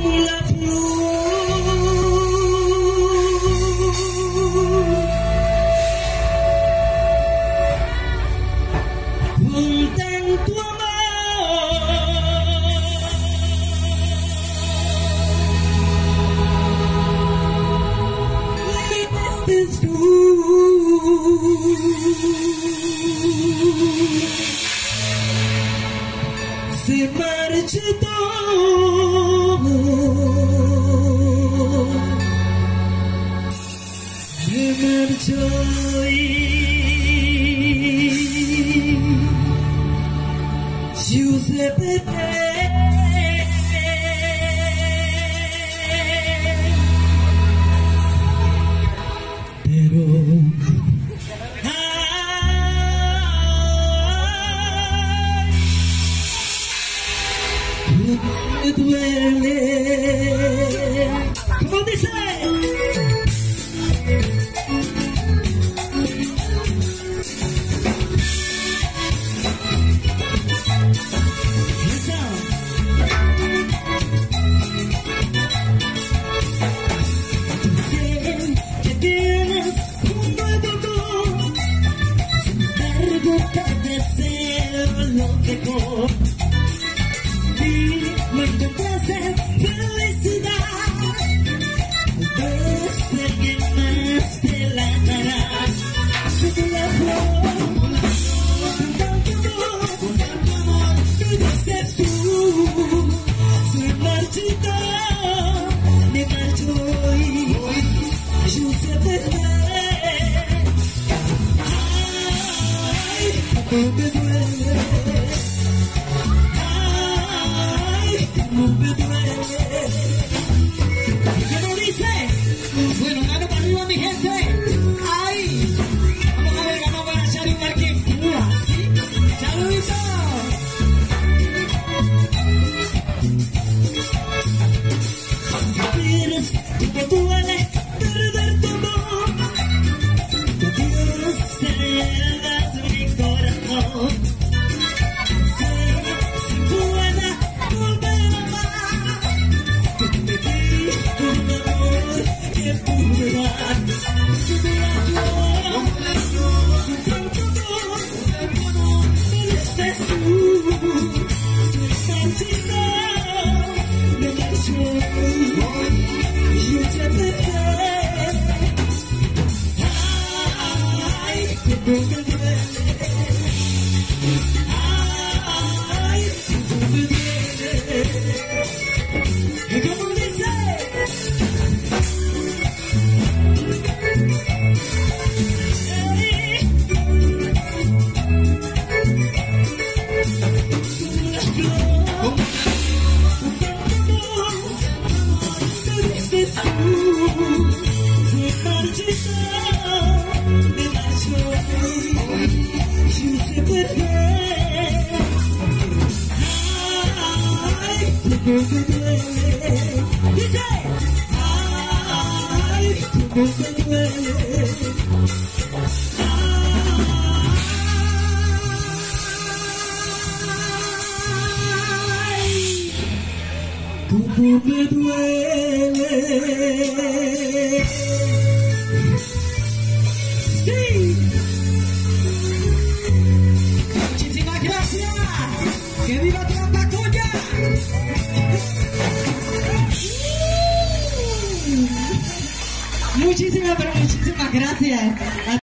la flor con tanto amor, estés tú. Se marchitó, se marchó y yo se perdí, pero me duele, como dice. Sé que tienes un nuevo amor, sin embargo te deseo lo mejor. No encontraste felicidad, pues alguien más te la dará. Como la flor, con tanto amor, me diste tú. Se marchitó, me marchó y yo se perdí. Ay, cómo me duele. ¿Cómo me duele? ¿Cómo dice? Bueno, mano para arriba, mi gente. ¡Ay! Vamos a ver a echar un marquín. ¿Sí? ¡Saluditos! Suspiras, como duele perder tu amor. Contigo cerras mi corazón. Cómo me duele. Sí. Muchísimas gracias. Que viva Tlampacoya. Muchísimas, pero muchísimas gracias.